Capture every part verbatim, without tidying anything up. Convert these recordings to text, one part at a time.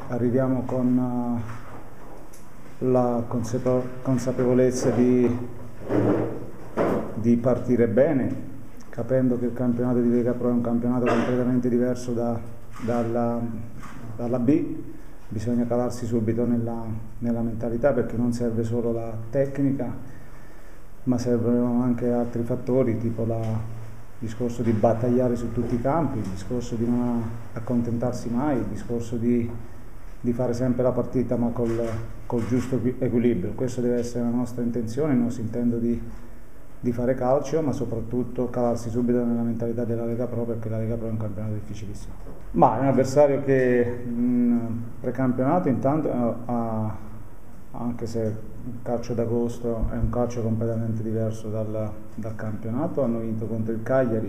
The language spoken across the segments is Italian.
arriviamo con uh, la consapevo consapevolezza di, di partire bene, capendo che il campionato di Lega Pro è un campionato completamente diverso da, dalla, dalla B. Bisogna calarsi subito nella, nella mentalità, perché non serve solo la tecnica, ma servono anche altri fattori, tipo la, il discorso di battagliare su tutti i campi, il discorso di non accontentarsi mai, il discorso di, di fare sempre la partita ma col, col giusto equilibrio. Questo deve essere la nostra intenzione, il nostro intento di, di fare calcio, ma soprattutto calarsi subito nella mentalità della Lega Pro, perché la Lega Pro è un campionato difficilissimo. Ma è un avversario che in precampionato intanto ha, anche se il calcio d'agosto è un calcio completamente diverso dal, dal campionato, hanno vinto contro il Cagliari,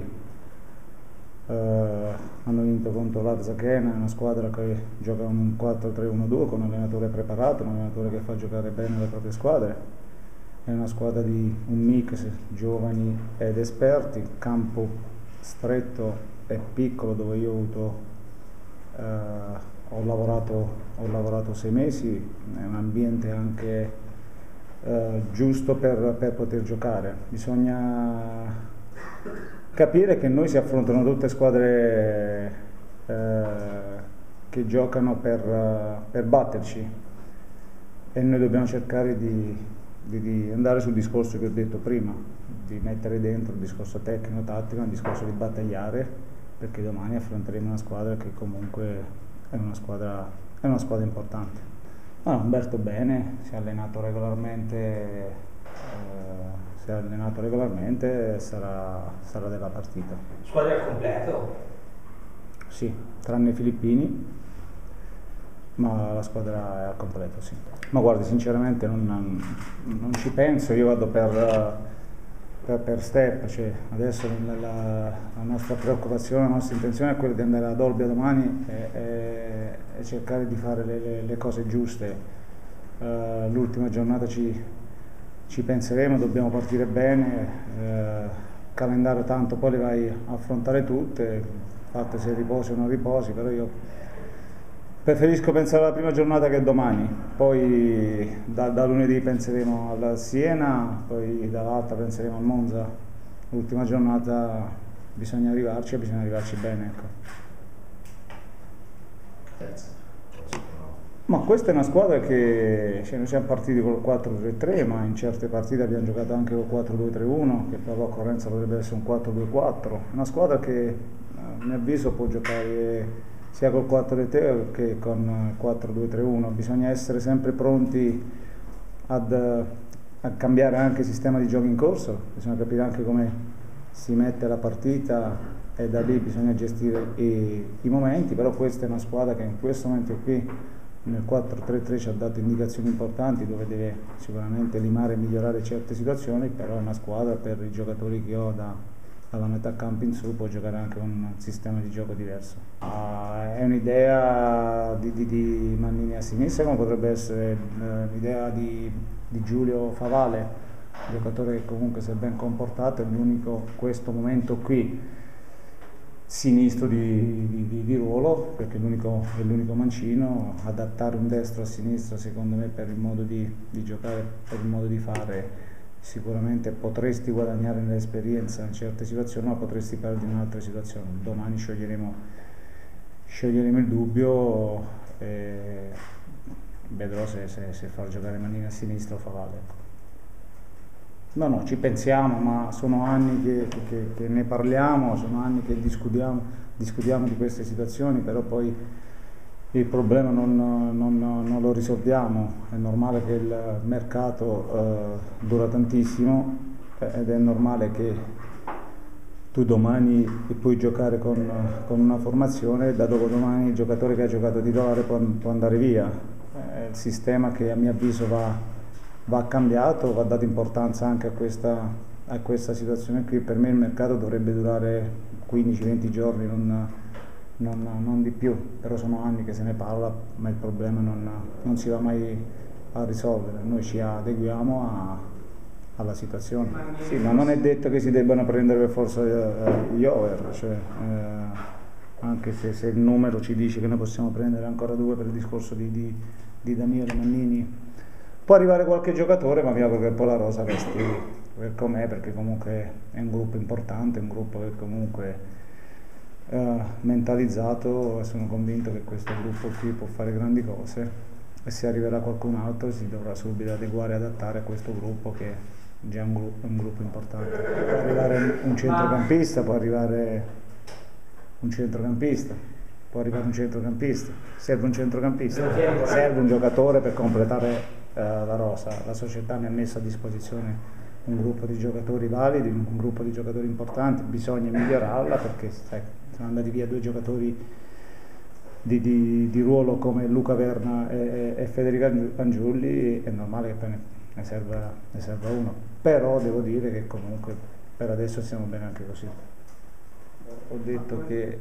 eh, hanno vinto contro l'Arzachena, una squadra che gioca un quattro tre uno due con un allenatore preparato, un allenatore che fa giocare bene le proprie squadre. È una squadra di un mix, giovani ed esperti, campo stretto e piccolo, dove io ho avuto, eh, ho lavorato, ho lavorato sei mesi, è un ambiente anche eh, giusto per, per poter giocare. Bisogna capire che noi si affrontano tutte squadre eh, che giocano per, per batterci, e noi dobbiamo cercare di Di, di andare sul discorso che ho detto prima, di mettere dentro il discorso tecnico-tattico, il discorso di battagliare, perché domani affronteremo una squadra che comunque è una squadra, è una squadra importante. Allora, Umberto bene, si è allenato regolarmente, eh, si è allenato regolarmente e sarà, sarà della partita. Squadra al completo? Sì, tranne i filippini, ma la squadra è al completo, sì. Ma guardi, sinceramente non, non ci penso, io vado per, per, per step, cioè adesso la, la, la nostra preoccupazione, la nostra intenzione è quella di andare ad Olbia domani e, e, e cercare di fare le, le, le cose giuste. Uh, l'ultima giornata ci, ci penseremo, dobbiamo partire bene, uh, calendario tanto poi le vai a affrontare tutte, fatte se riposi o non riposi, però io preferisco pensare alla prima giornata che domani, poi da, da lunedì penseremo alla Siena, poi dall'altra penseremo al Monza. L'ultima giornata bisogna arrivarci e bisogna arrivarci bene. Ecco. Ma questa è una squadra che, cioè, noi siamo partiti col quattro tre tre, ma in certe partite abbiamo giocato anche col quattro due tre uno, che per l'occorrenza potrebbe essere un quattro due quattro. È una squadra che a mio avviso può giocare sia col quattro tre tre che con quattro due tre uno. Bisogna essere sempre pronti ad, a cambiare anche il sistema di gioco in corso, bisogna capire anche come si mette la partita e da lì bisogna gestire i, i momenti, però questa è una squadra che in questo momento qui nel quattro tre tre ci ha dato indicazioni importanti, dove deve sicuramente limare e migliorare certe situazioni, però è una squadra, per i giocatori che ho da alla metà campo in su, può giocare anche con un sistema di gioco diverso. Uh, è un'idea di, di, di Mannini a sinistra, come potrebbe essere uh, l'idea di, di Giulio Favale, un giocatore che comunque si è ben comportato, è l'unico questo momento qui sinistro di, di, di, di ruolo, perché è l'unico mancino. Adattare un destro a sinistra, secondo me, per il modo di, di giocare, per il modo di fare, sicuramente potresti guadagnare nell'esperienza in certe situazioni, ma potresti perdere in altre situazioni. Domani scioglieremo, scioglieremo il dubbio e vedrò se, se, se far giocare Mannini a sinistra o Favale. No, no, ci pensiamo, ma sono anni che, che, che ne parliamo, sono anni che discutiamo, discutiamo di queste situazioni, però poi il problema non, non, non lo risolviamo. È normale che il mercato eh, dura tantissimo ed è normale che tu domani puoi giocare con, con una formazione e da dopodomani il giocatore che ha giocato titolare può, può andare via. È il sistema che a mio avviso va, va cambiato, va data importanza anche a questa, a questa situazione qui. Per me il mercato dovrebbe durare quindici venti giorni, non Non, non di più, però sono anni che se ne parla, ma il problema non, non si va mai a risolvere. Noi ci adeguiamo a, alla situazione. Sì, ma non è detto che si debbano prendere per forza gli over, cioè, eh, anche se, se il numero ci dice che noi possiamo prendere ancora due per il discorso di, di, di Daniele Mannini. Può arrivare qualche giocatore, ma mi auguro che poi la rosa resti per com'è, perché comunque è un gruppo importante, un gruppo che comunque eh, mentalizzato, e sono convinto che questo gruppo qui può fare grandi cose, e se arriverà qualcun altro si dovrà subito adeguare e adattare a questo gruppo che già è un gruppo, un gruppo importante. Può arrivare un centrocampista, può arrivare un centrocampista, può arrivare un centrocampista, serve un centrocampista, serve un giocatore per completare eh, la rosa. La società mi ha messo a disposizione un gruppo di giocatori validi, un gruppo di giocatori importanti, bisogna migliorarla perché sai, sono andati via due giocatori Di, di, di ruolo come Luca Verna e, e Federico Angiulli, è normale che poi ne, ne, serva, ne serva uno, però devo dire che comunque per adesso stiamo bene anche così. Ho detto che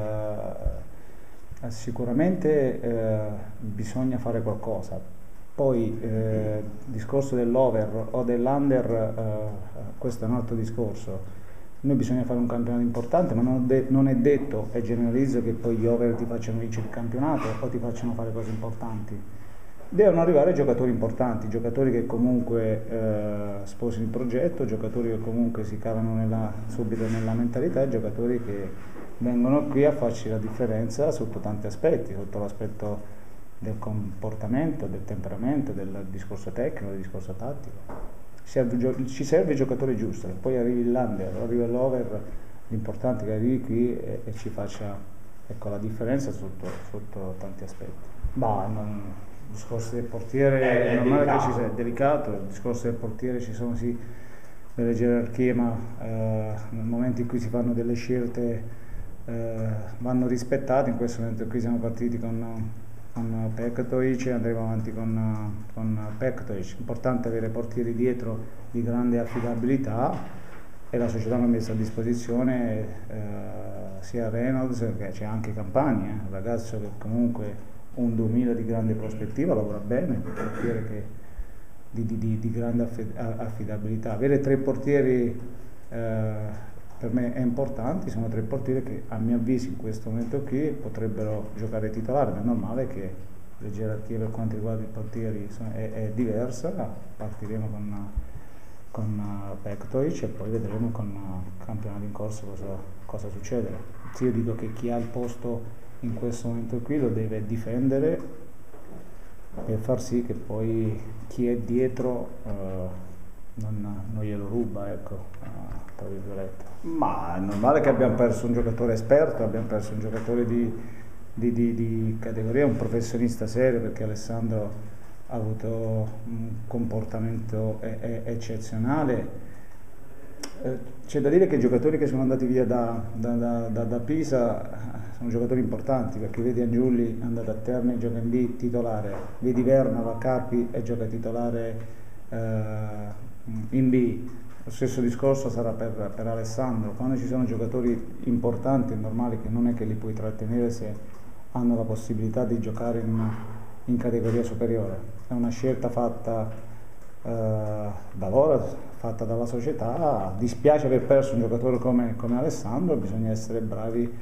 eh, sicuramente eh, bisogna fare qualcosa, poi eh, il discorso dell'over o dell'under, eh, questo è un altro discorso. Noi bisogna fare un campionato importante, ma non, de- non è detto, e generalizzo, che poi gli over ti facciano vincere il campionato o ti facciano fare cose importanti. Devono arrivare giocatori importanti, giocatori che comunque eh, sposino il progetto, giocatori che comunque si cavano nella, subito nella mentalità, e giocatori che vengono qui a farci la differenza sotto tanti aspetti, sotto l'aspetto del comportamento, del temperamento, del discorso tecnico, del discorso tattico. Serve, ci serve il giocatore giusto, poi arrivi l'under, arriva l'over, l'importante è che arrivi qui e, e ci faccia, ecco, la differenza sotto, sotto tanti aspetti. Ma non, il discorso del portiere è, è normale delicato. Che ci sia, è delicato, il discorso del portiere ci sono sì delle gerarchie, ma eh, nel momento in cui si fanno delle scelte eh, vanno rispettate. In questo momento qui siamo partiti con con Pektovic e andremo avanti con, con Pektovic. Importante avere portieri dietro di grande affidabilità, e la società mi ha messo a disposizione eh, sia Reynolds che c'è anche Campani, eh, un ragazzo che comunque un duemila di grande prospettiva, lavora bene, un portiere che, di, di, di, di grande affidabilità. Avere tre portieri eh, per me è importante, sono tre portieri che a mio avviso in questo momento qui potrebbero giocare titolare, ma è normale che le gerarchie per quanto riguarda i portieri sono, è, è diversa. Partiremo con, con Pektovic e poi vedremo con il campionato in corso cosa, cosa succede. Io dico che chi ha il posto in questo momento qui lo deve difendere e far sì che poi chi è dietro eh, non, non glielo ruba, ecco, eh, tra virgolette. Ma è normale che abbiamo perso un giocatore esperto, abbiamo perso un giocatore di, di, di, di categoria, un professionista serio, perché Alessandro ha avuto un comportamento e, e, eccezionale. Eh, c'è da dire che i giocatori che sono andati via da, da, da, da, da Pisa sono giocatori importanti, perché vedi Angiulli è andato a Terni e gioca in B titolare, vedi Verna va a Carpi e gioca titolare eh, in B. Lo stesso discorso sarà per, per Alessandro. Quando ci sono giocatori importanti è normale che non è che li puoi trattenere se hanno la possibilità di giocare in, in categoria superiore. È una scelta fatta eh, da loro, fatta dalla società. Dispiace aver perso un giocatore come, come Alessandro, bisogna essere bravi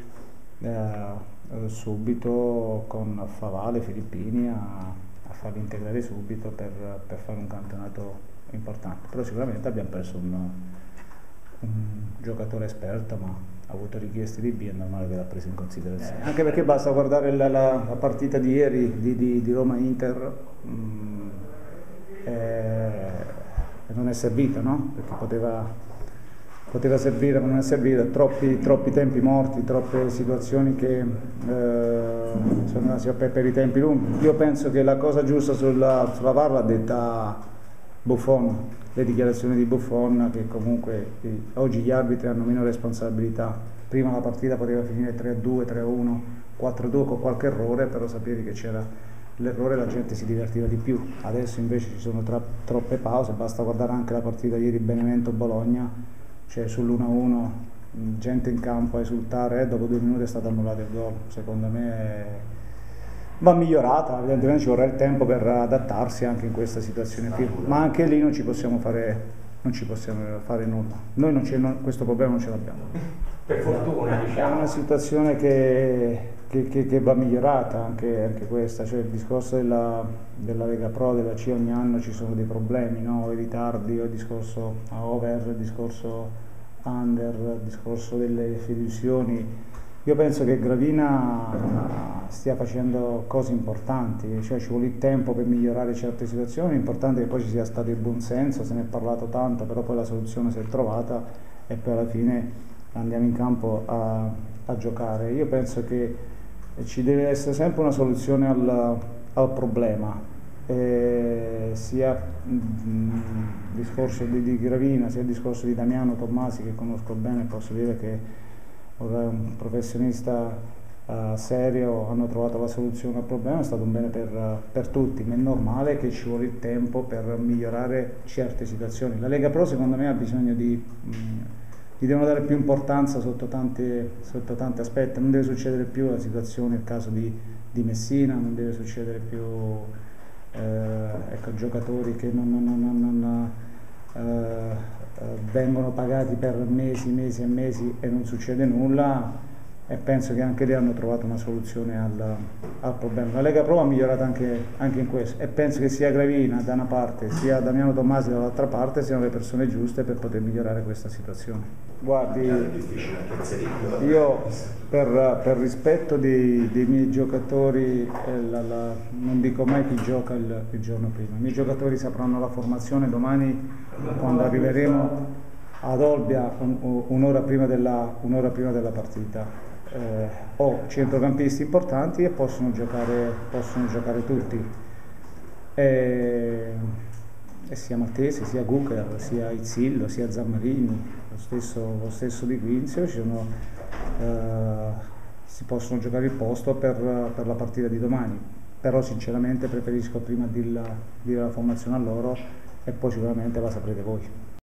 eh, subito con Favale, Filippini a, a farli integrare subito per, per fare un campionato importante. Però sicuramente abbiamo perso un, un giocatore esperto, ma ha avuto richieste di B, è normale che l'ha preso in considerazione, anche perché basta guardare la, la, la partita di ieri di, di, di Roma-Inter, mm, eh, non è servita, no? Perché poteva, poteva servire ma non è servita, troppi, troppi tempi morti, troppe situazioni che eh, sono per, per i tempi lunghi. Io penso che la cosa giusta sulla, sulla V A R l'ha detta Buffon, le dichiarazioni di Buffon, che comunque eh, oggi gli arbitri hanno meno responsabilità. Prima la partita poteva finire tre a due, tre a uno, quattro a due con qualche errore, però sapevi che c'era l'errore e la gente si divertiva di più. Adesso invece ci sono tra, troppe pause, basta guardare anche la partita ieri Benevento-Bologna, cioè sull'uno a uno gente in campo a esultare, eh, dopo due minuti è stato annullato il gol. Secondo me è... va migliorata, evidentemente ci vorrà il tempo per adattarsi anche in questa situazione qui, ma anche lì non ci possiamo fare, non ci possiamo fare nulla. Noi non non, questo problema non ce l'abbiamo. per fortuna, diciamo. È una situazione che, che, che, che va migliorata anche, anche questa, cioè il discorso della, della Lega Pro, della C, ogni anno ci sono dei problemi, no? O i ritardi, o il discorso over, il discorso under, il discorso delle fideiussioni. Io penso che Gravina stia facendo cose importanti, cioè ci vuole il tempo per migliorare certe situazioni, l'importante è che poi ci sia stato il buonsenso, se ne è parlato tanto, però poi la soluzione si è trovata e poi alla fine andiamo in campo a, a giocare. Io penso che ci deve essere sempre una soluzione al, al problema, eh, sia il discorso di, di Gravina, sia il discorso di Damiano Tommasi, che conosco bene, posso dire che un professionista uh, serio, hanno trovato la soluzione al problema, è stato un bene per, uh, per tutti, ma è normale che ci vuole il tempo per migliorare certe situazioni. La Lega Pro secondo me ha bisogno di, mh, gli devono dare più importanza sotto tanti, sotto tanti aspetti, non deve succedere più la situazione, il caso di, di Messina, non deve succedere più eh, ecco, giocatori che non, non, non, non eh, vengono pagati per mesi, mesi e mesi e non succede nulla, e penso che anche lì hanno trovato una soluzione al, al problema. La Lega Pro ha migliorato anche, anche in questo, e penso che sia Gravina da una parte sia Damiano Tommasi dall'altra parte siano le persone giuste per poter migliorare questa situazione. Guardi, io per, per rispetto dei, dei miei giocatori, eh, la, la, non dico mai chi gioca il, il giorno prima, i miei giocatori sapranno la formazione domani quando arriveremo ad Olbia un, un'ora prima della, un'ora prima della partita. Eh, ho centrocampisti importanti e possono giocare, possono giocare tutti, e, e sia Maltese, sia Gucher, sia Izzillo, sia Zammarini, lo stesso, lo stesso Di Quinzio, ci sono, eh, si possono giocare il posto per, per la partita di domani, però sinceramente preferisco prima dire la, dire la formazione a loro e poi sicuramente la saprete voi.